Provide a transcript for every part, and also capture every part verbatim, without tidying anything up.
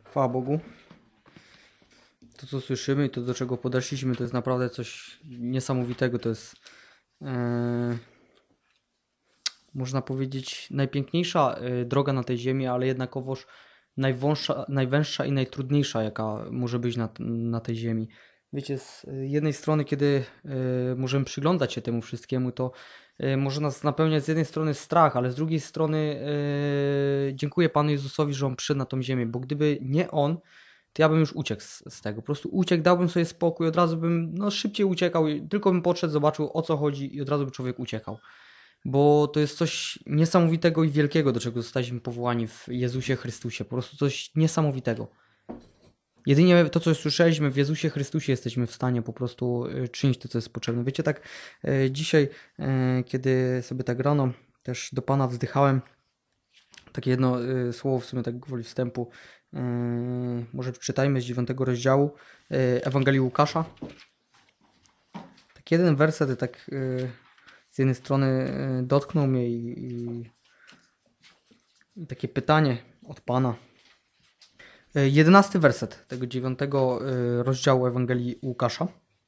Chwała Bogu. To, co słyszymy i to, do czego podeszliśmy, to jest naprawdę coś niesamowitego. To jest, e, można powiedzieć, najpiękniejsza e, droga na tej ziemi, ale jednakowoż najwąższa, najwęższa i najtrudniejsza, jaka może być na, na tej ziemi. Wiecie, z jednej strony, kiedy e, możemy przyglądać się temu wszystkiemu, to e, może nas napełniać z jednej strony strach, ale z drugiej strony e, dziękuję Panu Jezusowi, że On przyszedł na tą ziemię, bo gdyby nie On, to ja bym już uciekł z, z tego. Po prostu uciekł, dałbym sobie spokój, od razu bym no, szybciej uciekał, i tylko bym podszedł, zobaczył, o co chodzi i od razu by człowiek uciekał. Bo to jest coś niesamowitego i wielkiego, do czego zostaliśmy powołani w Jezusie Chrystusie. Po prostu coś niesamowitego. Jedynie to, co słyszeliśmy w Jezusie Chrystusie, jesteśmy w stanie po prostu y, czynić to, co jest potrzebne. Wiecie, tak y, dzisiaj, y, kiedy sobie tak rano też do Pana wzdychałem, takie jedno y, słowo w sumie tak gwoli wstępu, y, może przeczytajmy z dziewiątego rozdziału y, Ewangelii Łukasza. Tak jeden werset tak y, z jednej strony y, dotknął mnie i, i, i takie pytanie od Pana. Jedenasty werset tego dziewiątego rozdziału Ewangelii Łukasza.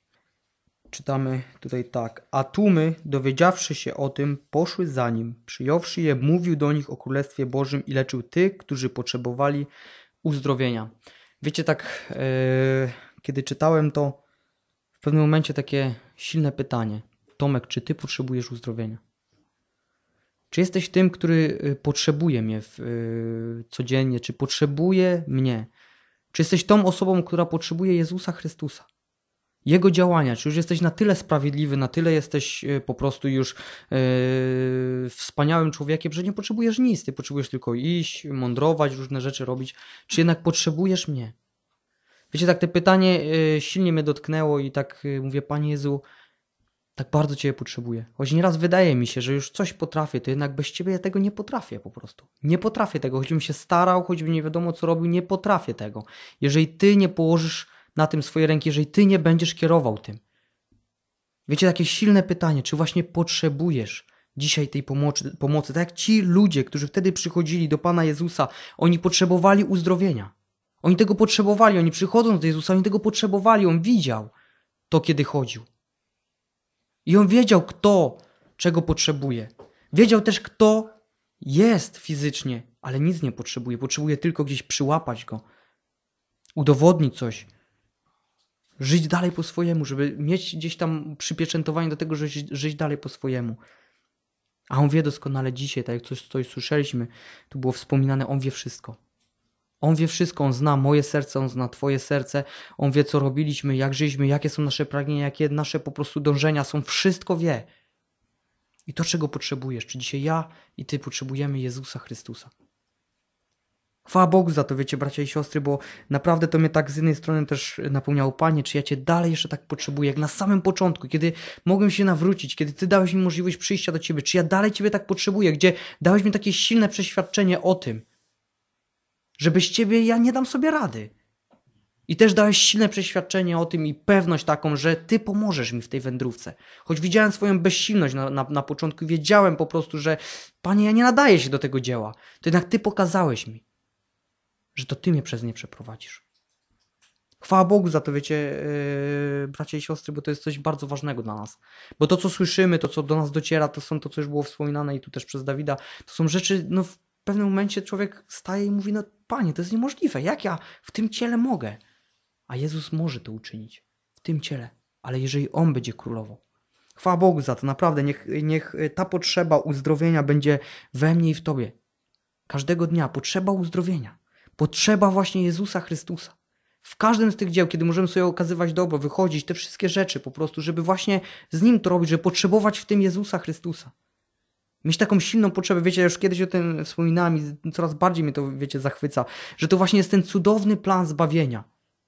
Czytamy tutaj tak. A tłumy, dowiedziawszy się o tym, poszły za nim. Przyjąwszy je, mówił do nich o Królestwie Bożym i leczył tych, którzy potrzebowali uzdrowienia. Wiecie, tak yy, kiedy czytałem to, w pewnym momencie takie silne pytanie. Tomek, czy ty potrzebujesz uzdrowienia? Czy jesteś tym, który potrzebuje mnie w, yy, codziennie? Czy potrzebuje mnie? Czy jesteś tą osobą, która potrzebuje Jezusa Chrystusa? Jego działania? Czy już jesteś na tyle sprawiedliwy, na tyle jesteś yy, po prostu już yy, wspaniałym człowiekiem, że nie potrzebujesz nic? Ty potrzebujesz tylko iść, mądrować, różne rzeczy robić. Czy jednak potrzebujesz mnie? Wiecie, tak te pytanie yy, silnie mnie dotknęło i tak yy, mówię, Panie Jezu, tak bardzo Ciebie potrzebuję. Choć nieraz wydaje mi się, że już coś potrafię, to jednak bez Ciebie ja tego nie potrafię po prostu. Nie potrafię tego, choćbym się starał, choćbym nie wiadomo co robił, nie potrafię tego. Jeżeli Ty nie położysz na tym swoje ręki, jeżeli Ty nie będziesz kierował tym. Wiecie, takie silne pytanie, czy właśnie potrzebujesz dzisiaj tej pomocy, pomocy? Tak jak ci ludzie, którzy wtedy przychodzili do Pana Jezusa, oni potrzebowali uzdrowienia. Oni tego potrzebowali, oni przychodząc do Jezusa, oni tego potrzebowali, On widział to, kiedy chodził. I on wiedział, kto czego potrzebuje. Wiedział też, kto jest fizycznie, ale nic nie potrzebuje. Potrzebuje tylko gdzieś przyłapać go, udowodnić coś, żyć dalej po swojemu, żeby mieć gdzieś tam przypieczętowanie do tego, że żyć dalej po swojemu. A on wie doskonale dzisiaj, tak jak coś, coś słyszeliśmy, tu było wspominane, on wie wszystko. On wie wszystko, on zna moje serce, on zna twoje serce, on wie, co robiliśmy, jak żyliśmy, jakie są nasze pragnienia, jakie nasze po prostu dążenia są, wszystko wie. I to, czego potrzebujesz, czy dzisiaj ja i ty potrzebujemy Jezusa Chrystusa. Chwała Bogu za to, wiecie, bracia i siostry, bo naprawdę to mnie tak z jednej strony też napełniało, Panie, czy ja Cię dalej jeszcze tak potrzebuję, jak na samym początku, kiedy mogłem się nawrócić, kiedy Ty dałeś mi możliwość przyjścia do Ciebie, czy ja dalej Ciebie tak potrzebuję, gdzie dałeś mi takie silne przeświadczenie o tym, że bez Ciebie ja nie dam sobie rady. I też dałeś silne przeświadczenie o tym i pewność taką, że Ty pomożesz mi w tej wędrówce. Choć widziałem swoją bezsilność na, na, na początku, wiedziałem po prostu, że Panie, ja nie nadaję się do tego dzieła. To jednak Ty pokazałeś mi, że to Ty mnie przez nie przeprowadzisz. Chwała Bogu za to, wiecie, yy, bracia i siostry, bo to jest coś bardzo ważnego dla nas. Bo to, co słyszymy, to, co do nas dociera, to są to, co już było wspominane i tu też przez Dawida, to są rzeczy, no w pewnym momencie człowiek staje i mówi, no Panie, to jest niemożliwe, jak ja w tym ciele mogę? A Jezus może to uczynić, w tym ciele, ale jeżeli On będzie królował. Chwała Bogu za to, naprawdę, niech, niech ta potrzeba uzdrowienia będzie we mnie i w Tobie. Każdego dnia potrzeba uzdrowienia, potrzeba właśnie Jezusa Chrystusa. W każdym z tych dzieł, kiedy możemy sobie okazywać dobro, wychodzić, te wszystkie rzeczy po prostu, żeby właśnie z Nim to robić, żeby potrzebować w tym Jezusa Chrystusa. Mieć taką silną potrzebę, wiecie, ja już kiedyś o tym wspominałem i coraz bardziej mnie to, wiecie, zachwyca, że to właśnie jest ten cudowny plan zbawienia.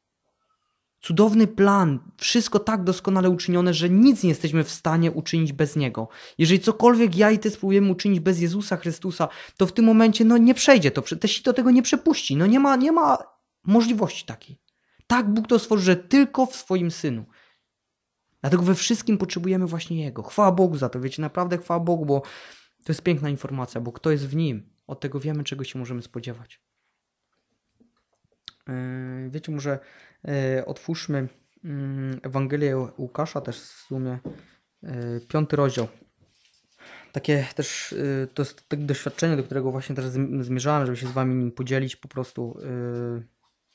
Cudowny plan, wszystko tak doskonale uczynione, że nic nie jesteśmy w stanie uczynić bez Niego. Jeżeli cokolwiek ja i Ty spróbujemy uczynić bez Jezusa Chrystusa, to w tym momencie no nie przejdzie to, te sito tego nie przepuści, no nie ma, nie ma możliwości takiej. Tak Bóg to stworzył, że tylko w swoim Synu. Dlatego we wszystkim potrzebujemy właśnie Jego. Chwała Bogu za to, wiecie, naprawdę chwała Bogu, bo to jest piękna informacja, bo kto jest w Nim, od tego wiemy, czego się możemy spodziewać. Yy, Wiecie, może yy, otwórzmy yy, Ewangelię Łukasza też w sumie, yy, piąty rozdział. Takie też, yy, to jest takie doświadczenie, do którego właśnie też zmierzałem, żeby się z wami nim podzielić po prostu. Yy,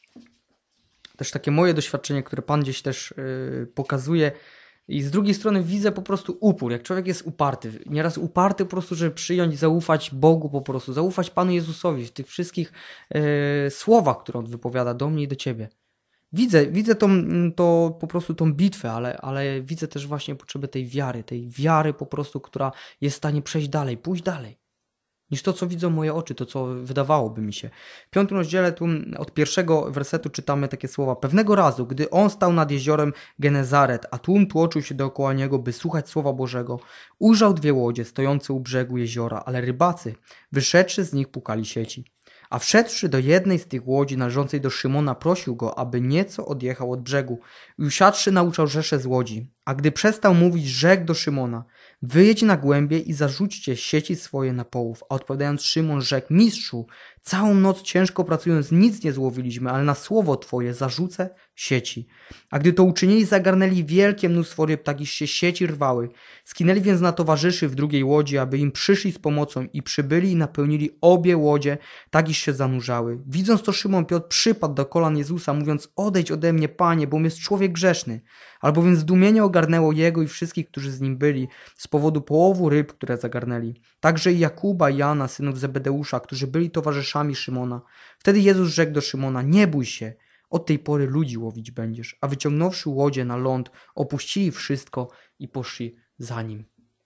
też takie moje doświadczenie, które Pan gdzieś też yy, pokazuje. I z drugiej strony widzę po prostu upór, jak człowiek jest uparty. Nieraz uparty po prostu, żeby przyjąć, zaufać Bogu po prostu, zaufać Panu Jezusowi w tych wszystkich yy, słowach, które On wypowiada do mnie i do Ciebie. Widzę, widzę tą, to po prostu tą bitwę, ale, ale widzę też właśnie potrzebę tej wiary, tej wiary po prostu, która jest w stanie przejść dalej, pójść dalej, niż to, co widzą moje oczy, to, co wydawałoby mi się. W piątym rozdziale tu od pierwszego wersetu czytamy takie słowa. Pewnego razu, gdy on stał nad jeziorem Genezaret, a tłum tłoczył się dookoła niego, by słuchać słowa Bożego, ujrzał dwie łodzie stojące u brzegu jeziora, ale rybacy, wyszedłszy z nich, pukali sieci. A wszedłszy do jednej z tych łodzi należącej do Szymona, prosił go, aby nieco odjechał od brzegu i usiadłszy nauczał rzeszę z łodzi. A gdy przestał mówić, rzekł do Szymona: wyjedź na głębie i zarzućcie sieci swoje na połów. A odpowiadając Szymon rzekł: mistrzu, całą noc ciężko pracując nic nie złowiliśmy, ale na słowo Twoje zarzucę sieci. A gdy to uczynili, zagarnęli wielkie mnóstwo ryb, tak iż się sieci rwały. Skinęli więc na towarzyszy w drugiej łodzi, aby im przyszli z pomocą i przybyli i napełnili obie łodzie, tak iż się zanurzały. Widząc to, Szymon Piotr przypadł do kolan Jezusa, mówiąc: odejdź ode mnie, Panie, bo jest człowiek grzeszny. Albowiem zdumienie ogarnęło jego i wszystkich, którzy z nim byli, z powodu połowu ryb, które zagarnęli. Także i Jakuba i Jana, synów Zebedeusza, którzy byli towarzyszami Szymona. Wtedy Jezus rzekł do Szymona: nie bój się, od tej pory ludzi łowić będziesz. A wyciągnąwszy łodzie na ląd, opuścili wszystko i poszli za nim.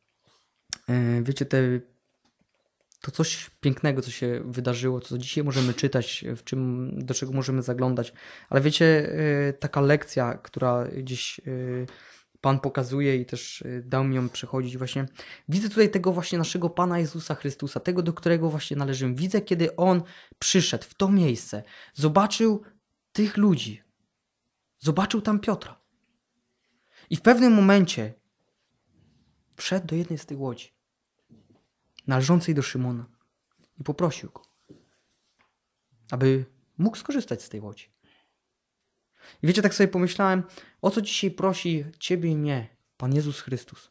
Yy, wiecie, te, to coś pięknego, co się wydarzyło, co dzisiaj możemy czytać, w czym, do czego możemy zaglądać. Ale wiecie, yy, taka lekcja, która gdzieś yy, Pan pokazuje i też yy, dał mi ją przechodzić właśnie. Widzę tutaj tego właśnie naszego Pana Jezusa Chrystusa, tego, do którego właśnie należymy. Widzę, kiedy On przyszedł w to miejsce, zobaczył tych ludzi, zobaczył tam Piotra. I w pewnym momencie wszedł do jednej z tych łodzi, należącej do Szymona, i poprosił go, aby mógł skorzystać z tej łodzi. I wiecie, tak sobie pomyślałem, o co dzisiaj prosi Ciebie i mnie Pan Jezus Chrystus?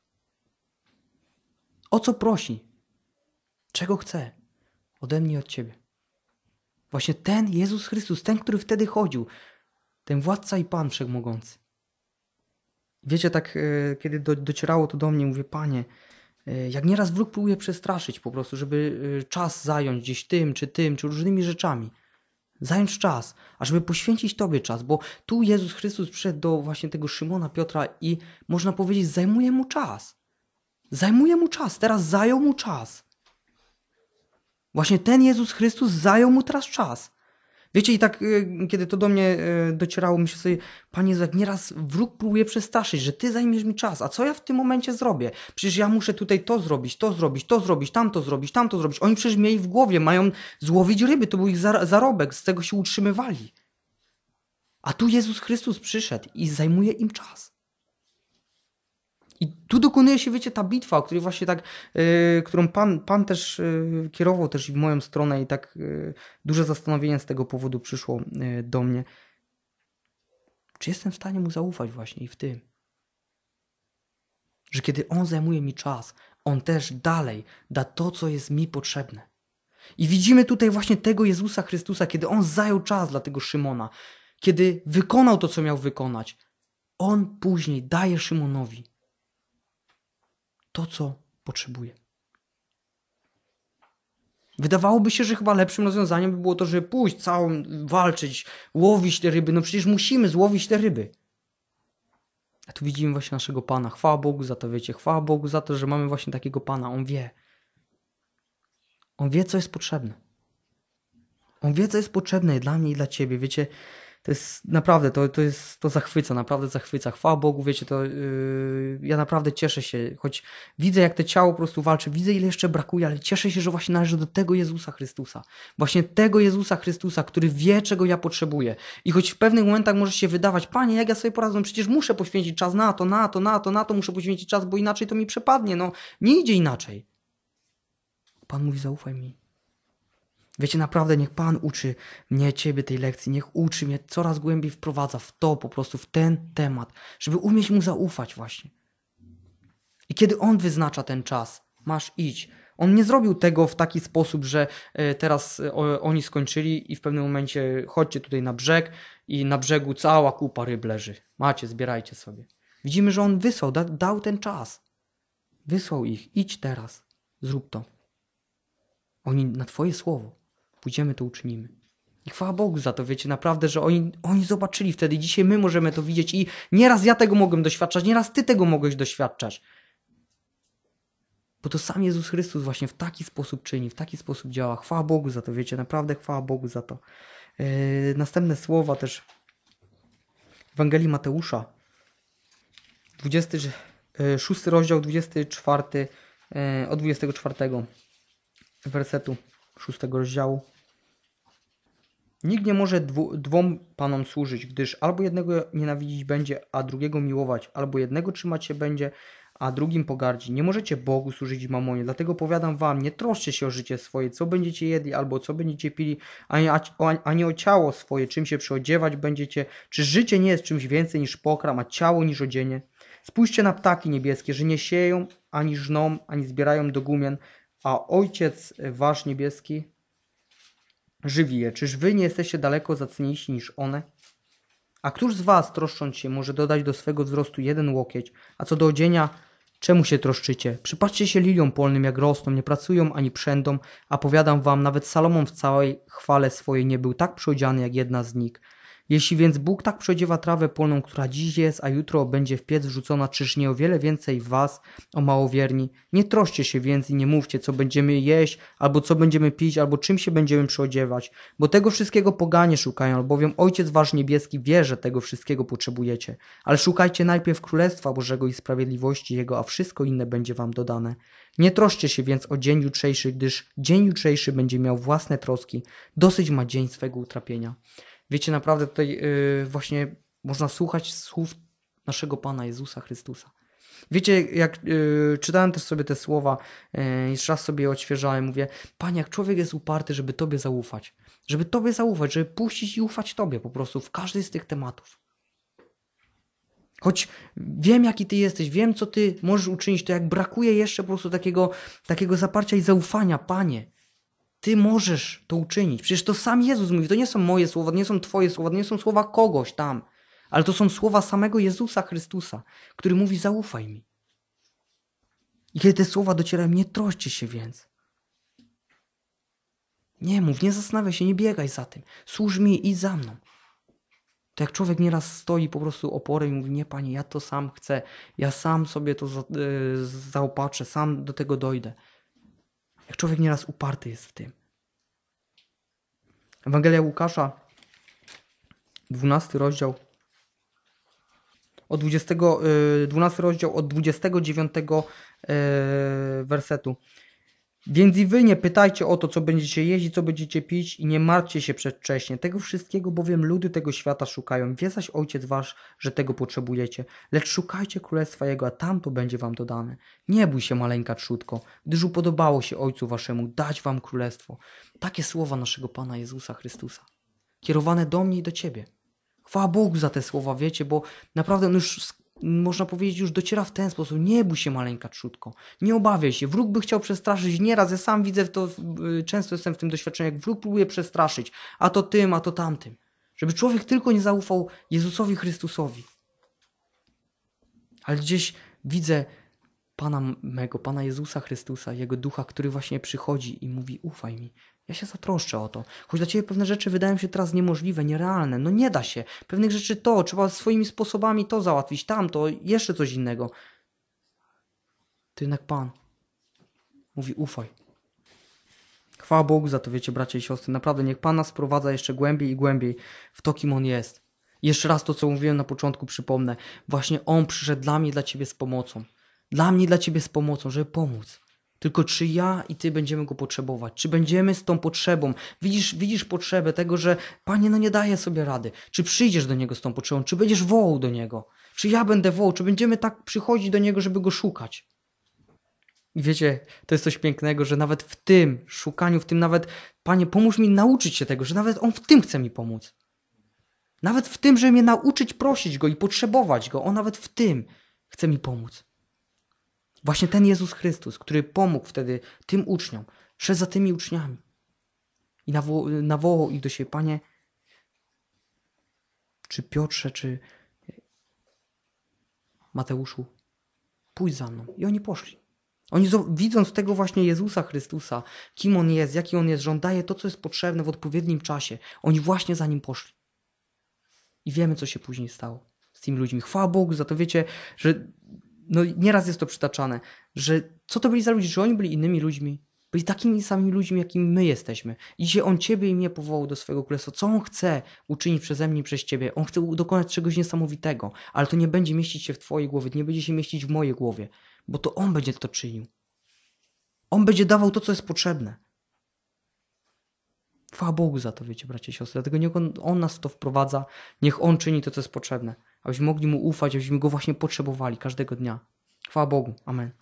O co prosi? Czego chce? Ode mnie i od Ciebie. Właśnie ten Jezus Chrystus, ten, który wtedy chodził, ten władca i Pan Wszechmogący. Wiecie, tak kiedy do, docierało to do mnie, mówię: Panie, jak nieraz wróg próbuje przestraszyć po prostu, żeby czas zająć gdzieś tym, czy tym, czy różnymi rzeczami. Zająć czas, a żeby poświęcić Tobie czas, bo tu Jezus Chrystus przyszedł do właśnie tego Szymona Piotra i można powiedzieć, zajmuje mu czas. Zajmuje mu czas, teraz zajął mu czas. Właśnie ten Jezus Chrystus zajął mu teraz czas. Wiecie, i tak kiedy to do mnie docierało, myślę sobie: Panie Jezu, jak nieraz wróg próbuje przestraszyć, że Ty zajmiesz mi czas, a co ja w tym momencie zrobię? Przecież ja muszę tutaj to zrobić, to zrobić, to zrobić, tamto zrobić, tamto zrobić. Oni przecież mieli w głowie, mają złowić ryby, to był ich zarobek, z tego się utrzymywali. A tu Jezus Chrystus przyszedł i zajmuje im czas. I tu dokonuje się, wiecie, ta bitwa, o której właśnie tak, yy, którą Pan, Pan też yy, kierował też w moją stronę i tak yy, duże zastanowienie z tego powodu przyszło yy, do mnie. Czy jestem w stanie Mu zaufać właśnie i w tym? Że kiedy On zajmuje mi czas, On też dalej da to, co jest mi potrzebne. I widzimy tutaj właśnie tego Jezusa Chrystusa, kiedy On zajął czas dla tego Szymona, kiedy wykonał to, co miał wykonać. On później daje Szymonowi to, co potrzebuje. Wydawałoby się, że chyba lepszym rozwiązaniem by było to, żeby pójść całą, walczyć, łowić te ryby. No przecież musimy złowić te ryby. A tu widzimy właśnie naszego Pana. Chwała Bogu za to, wiecie. Chwała Bogu za to, że mamy właśnie takiego Pana. On wie. On wie, co jest potrzebne. On wie, co jest potrzebne dla mnie i dla Ciebie. Wiecie, to jest naprawdę, to, to jest, to zachwyca, naprawdę zachwyca. Chwała Bogu, wiecie, to yy, ja naprawdę cieszę się, choć widzę, jak to ciało po prostu walczy, widzę, ile jeszcze brakuje, ale cieszę się, że właśnie należy do tego Jezusa Chrystusa. Właśnie tego Jezusa Chrystusa, który wie, czego ja potrzebuję. I choć w pewnych momentach może się wydawać: Panie, jak ja sobie poradzę, no przecież muszę poświęcić czas na to, na to, na to, na to, muszę poświęcić czas, bo inaczej to mi przepadnie, no nie idzie inaczej. Pan mówi: zaufaj mi. Wiecie, naprawdę niech Pan uczy mnie, Ciebie tej lekcji, niech uczy mnie, coraz głębiej wprowadza w to, po prostu w ten temat, żeby umieć Mu zaufać właśnie. I kiedy On wyznacza ten czas, masz iść. On nie zrobił tego w taki sposób, że teraz oni skończyli i w pewnym momencie chodźcie tutaj na brzeg i na brzegu cała kupa ryb leży. Macie, zbierajcie sobie. Widzimy, że On wysłał, da, dał ten czas. Wysłał ich. Idź teraz. Zrób to. Oni na Twoje słowo. Pójdziemy, to uczynimy. I chwała Bogu za to, wiecie, naprawdę, że oni, oni zobaczyli wtedy. Dzisiaj my możemy to widzieć i nieraz ja tego mogłem doświadczać, nieraz Ty tego mogłeś doświadczać. Bo to sam Jezus Chrystus właśnie w taki sposób czyni, w taki sposób działa. Chwała Bogu za to, wiecie, naprawdę chwała Bogu za to. Yy, następne słowa też Ewangelii Mateusza. dwudziesty szósty rozdział, dwudziesty czwarty, yy, od dwudziestego czwartego wersetu szóstego rozdziału. Nikt nie może dwu, dwom panom służyć, gdyż albo jednego nienawidzić będzie, a drugiego miłować, albo jednego trzymać się będzie, a drugim pogardzi. Nie możecie Bogu służyć i mamonie. Dlatego powiadam wam, nie troszczcie się o życie swoje, co będziecie jedli, albo co będziecie pili, ani, ani o ciało swoje, czym się przyodziewać będziecie. Czy życie nie jest czymś więcej niż pokarm, a ciało niż odzienie? Spójrzcie na ptaki niebieskie, że nie sieją, ani żną, ani zbierają do gumian, a Ojciec wasz niebieski żywi je. Czyż wy nie jesteście daleko zacniejsi niż one? A któż z was, troszcząc się, może dodać do swego wzrostu jeden łokieć? A co do odzienia, czemu się troszczycie? Przypatrzcie się liliom polnym, jak rosną, nie pracują ani przędą, a powiadam wam, nawet Salomon w całej chwale swojej nie był tak przyodziany jak jedna z nich. Jeśli więc Bóg tak przyodziewa trawę polną, która dziś jest, a jutro będzie w piec wrzucona, czyż nie o wiele więcej was, o małowierni? Nie troszcie się więc i nie mówcie, co będziemy jeść, albo co będziemy pić, albo czym się będziemy przyodziewać, bo tego wszystkiego poganie szukają, albowiem Ojciec wasz niebieski wie, że tego wszystkiego potrzebujecie. Ale szukajcie najpierw Królestwa Bożego i sprawiedliwości Jego, a wszystko inne będzie wam dodane. Nie troszcie się więc o dzień jutrzejszy, gdyż dzień jutrzejszy będzie miał własne troski. Dosyć ma dzień swego utrapienia. Wiecie, naprawdę tutaj yy, właśnie można słuchać słów naszego Pana Jezusa Chrystusa. Wiecie, jak yy, czytałem też sobie te słowa, yy, jeszcze raz sobie je odświeżałem, mówię, Panie, jak człowiek jest uparty, żeby Tobie zaufać, żeby Tobie zaufać, żeby puścić i ufać Tobie po prostu w każdy z tych tematów. Choć wiem, jaki Ty jesteś, wiem, co Ty możesz uczynić, to jak brakuje jeszcze po prostu takiego, takiego zaparcia i zaufania, Panie, Ty możesz to uczynić. Przecież to sam Jezus mówi, to nie są moje słowa, to nie są Twoje słowa, to nie są słowa kogoś tam, ale to są słowa samego Jezusa Chrystusa, który mówi, zaufaj mi. I kiedy te słowa docierają, nie troszcie się więc. Nie mów, nie zastanawiaj się, nie biegaj za tym. Służ mi, idź za mną. To jak człowiek nieraz stoi po prostu oporem i mówi, nie Panie, ja to sam chcę, ja sam sobie to za, yy, zaopatrzę, sam do tego dojdę. Jak człowiek nieraz uparty jest w tym. Ewangelia Łukasza, dwunasty rozdział, od dwudziestego, dwunasty rozdział od dwudziestego dziewiątego wersetu. Więc i wy nie pytajcie o to, co będziecie jeść i co będziecie pić i nie martwcie się przedwcześnie. Tego wszystkiego bowiem ludy tego świata szukają. Wie zaś Ojciec wasz, że tego potrzebujecie. Lecz szukajcie Królestwa Jego, a tam to będzie wam dodane. Nie bój się, maleńka trzódko, gdyż upodobało się Ojcu waszemu dać wam Królestwo. Takie słowa naszego Pana Jezusa Chrystusa. Kierowane do mnie i do ciebie. Chwała Bogu za te słowa, wiecie, bo naprawdę no już można powiedzieć, już dociera w ten sposób. Nie bój się, maleńka trzódko. Nie obawiaj się. Wróg by chciał przestraszyć nieraz. Ja sam widzę to, często jestem w tym doświadczeniu, jak wróg próbuje przestraszyć. A to tym, a to tamtym. Żeby człowiek tylko nie zaufał Jezusowi Chrystusowi. Ale gdzieś widzę Pana mego, Pana Jezusa Chrystusa, Jego Ducha, który właśnie przychodzi i mówi, ufaj mi. Ja się zatroszczę o to. Choć dla Ciebie pewne rzeczy wydają się teraz niemożliwe, nierealne. No nie da się. Pewnych rzeczy to, trzeba swoimi sposobami to załatwić, tamto, jeszcze coś innego. To jednak Pan mówi, ufaj. Chwała Bogu za to, wiecie, bracia i siostry. Naprawdę niech Pan nas sprowadza jeszcze głębiej i głębiej w to, kim On jest. I jeszcze raz to, co mówiłem na początku, przypomnę. Właśnie On przyszedł dla mnie i dla Ciebie z pomocą. Dla mnie i dla Ciebie z pomocą, żeby pomóc. Tylko czy ja i Ty będziemy Go potrzebować? Czy będziemy z tą potrzebą? Widzisz, widzisz potrzebę tego, że Panie, no nie daję sobie rady. Czy przyjdziesz do Niego z tą potrzebą? Czy będziesz wołał do Niego? Czy ja będę wołał? Czy będziemy tak przychodzić do Niego, żeby Go szukać? I wiecie, to jest coś pięknego, że nawet w tym szukaniu, w tym nawet Panie, pomóż mi nauczyć się tego, że nawet On w tym chce mi pomóc. Nawet w tym, żeby mnie nauczyć prosić Go i potrzebować Go. On nawet w tym chce mi pomóc. Właśnie ten Jezus Chrystus, który pomógł wtedy tym uczniom, szedł za tymi uczniami i nawo- nawołał ich do siebie. Panie, czy Piotrze, czy Mateuszu, pójdź za mną. I oni poszli. Oni widząc tego właśnie Jezusa Chrystusa, kim On jest, jaki On jest, że On daje to, co jest potrzebne w odpowiednim czasie, oni właśnie za Nim poszli. I wiemy, co się później stało z tymi ludźmi. Chwała Bogu za to, wiecie, że no nieraz jest to przytaczane, że co to byli za ludzie, że oni byli innymi ludźmi, byli takimi samymi ludźmi, jakimi my jesteśmy. I dzisiaj On ciebie i mnie powołał do swojego królestwa. Co On chce uczynić przeze mnie i przez ciebie? On chce dokonać czegoś niesamowitego, ale to nie będzie mieścić się w twojej głowie, nie będzie się mieścić w mojej głowie, bo to On będzie to czynił. On będzie dawał to, co jest potrzebne. Chwała Bogu za to, wiecie, bracia i siostry. Dlatego niech on, on nas w to wprowadza, niech On czyni to, co jest potrzebne, abyśmy mogli Mu ufać, abyśmy Go właśnie potrzebowali każdego dnia. Chwała Bogu. Amen.